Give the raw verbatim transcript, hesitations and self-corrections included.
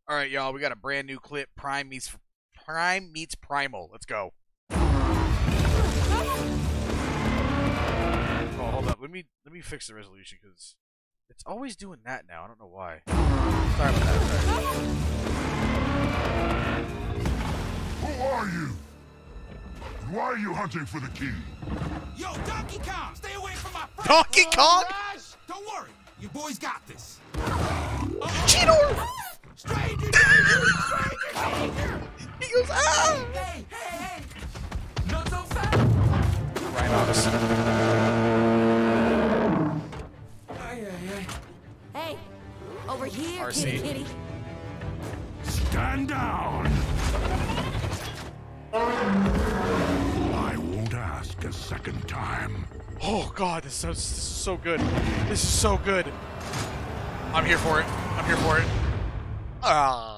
All right, y'all, we got a brand new clip. Prime meets Prime meets Primal. Let's go. Oh, hold up. Let me let me fix the resolution because it's always doing that now. I don't know why. Sorry about that. Sorry. Who are you? Why are you hunting for the key? Yo, Donkey Kong, stay away from my friend. Donkey Kong? Rush. Don't worry, your boys got this. Cheetor! Stranger danger! Stranger danger! He goes, ah! Hey, hey, hey! Not so fast! Rhinox. Ay, ay, ay. Hey, over here, R C. kitty kitty. Stand down! I won't ask a second time. Oh god, this is, so, this is so good. This is so good. I'm here for it. I'm here for it. Ah.